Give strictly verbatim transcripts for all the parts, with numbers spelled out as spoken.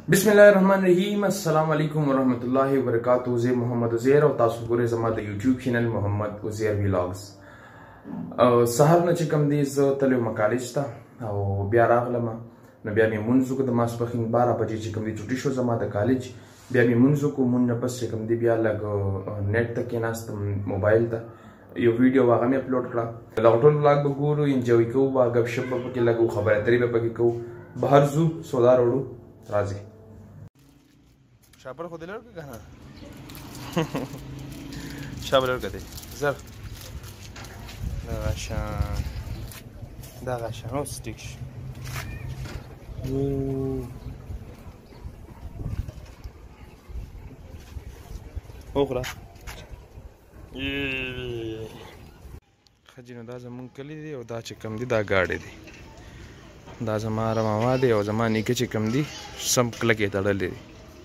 बिस्मिल्लाहिर्रहमानिर्रहीम अस्सलाम वालेकुम वरहमतुल्लाहि वबरकातुहू। ज़े मोहम्मद उज़ैर और तासु गुरे ज़मा the YouTube channel Mohammad Uzair vlogs. सहर न चिकम दी ज तले मकालिज ता और बिया रागलमा न बिया मी मुनजु को द मासपखिन बारह बजे चिकम दी छुट्टी शो ज़मा द कॉलेज बिया मी मुनजु को मुन न पस चिकम दी बिया लग नेट तक के नास्त मोबाइल ता यो वीडियो वागा में अपलोड करा लॉकडाउन व्लॉग बगुरु एंजॉय को वा गपशप के लगो खबर तरी पे को बाहर जू सोदार ओडू राजी शापर को दिलर के कहना शापर कदे जर दागाशान दागाशान ओ स्टिक्स ओखरा ये खजिनो दा जमन कली दी और दा चिकम दी दा गाड़ी दी दा जमारा मामा दे और जमानी के चिकम दी सम क्लके तड़ल दी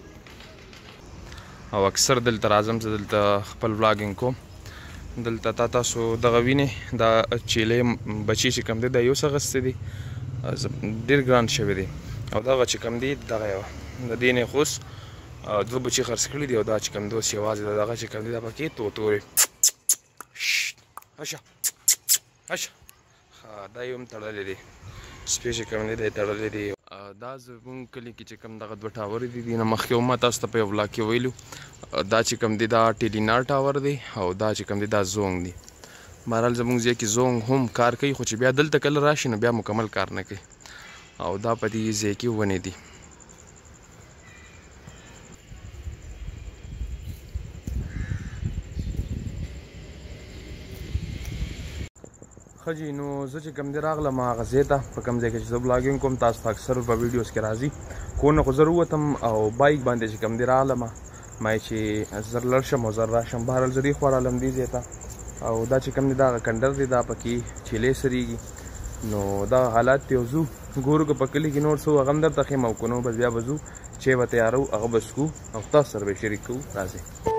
او اکثر دلته راځم چې دلته خپل ولاګینګ کوم دلته تا تاسو دغه وینې دا چیلې بچي چې کم دی دا یو څه اخیستی دي ډېر ګران شوی دی او دغه چې کم دی دغه یوه د دې نه خو اوس دوه بچي خرڅ کړي دي او دا چې کم دی اوس یوازې دغه چې کم دی دا پکې توتورې هشه هشه دا یو هم تړلی دی سپی چې کم دی دا یې تړلی دی دا زمونږ کلي کې چې کوم دغه دوه ټاورې دي دي نه مخکې ما تاسو ته په یو ولاګ کې ویلو دا چې کوم دی دا ټیلینار ټاور دی او دا چې کوم دی دا زونګ دی بهرحال زمونږ ځای کې زونګ هم کار کوي خو چې بیا دلته کله راشي نو بیا مکمل کار نه کوي او دا په دې ځای کې ونې دي خجی نو زه چې کوم دی راغلم هغه ځای ته په کوم ځای کې چې زه بلاګینګ کوم تاسو ته اکثر په ویډیوز کې راځي کور نه خو زه ووتم او بایک باندې چې کوم دی راغلم ما چې زر لړ شم او زر راشم بهرحال زه دې خوا رالم دې ځای ته او دا چې کوم دی دا کنډر دی دا پکې چیلې سریږي نو دا حالات دی ځو ګورو که په کلي کې نور څه هغه هم درته ښیم او که نو بس بیا به ځو چای به تیارو هغه به څښو او تاسو سره به شریک کوو راځئ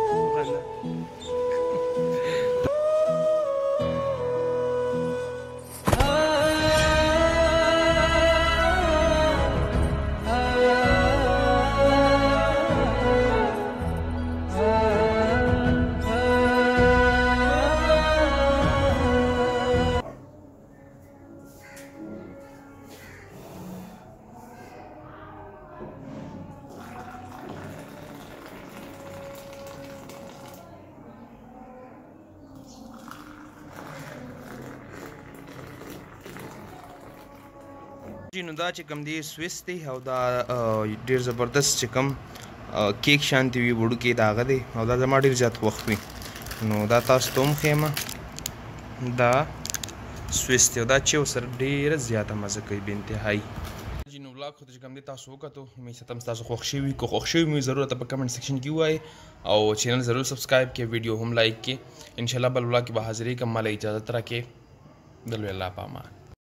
نو دا چې کوم دی سویس دی او دا ډېر زبردست چې کوم کیک شانتي وي وړوکی د هغه دی او دا زما ډېر زیات خوښ وي نو دا تاسو ته هم ښیم دا سویس دی او دا چې ورسره ډېره زیاته مزه کوي بې انتهایي نو ولاګ خو چې کوم دی تاسو وکتو امید ساتم تاسو خوښ شوي که خوښ شوي مې ضرور راته په کمنټ سیکشن کې ووایئ او چینل ضرور سبسکرایب کړئ ویډیو هم لایک کړئ انشاءالله بل ولاګ کې به حاضرې کړم ماله اجازت راکړئ د لوی الله په امان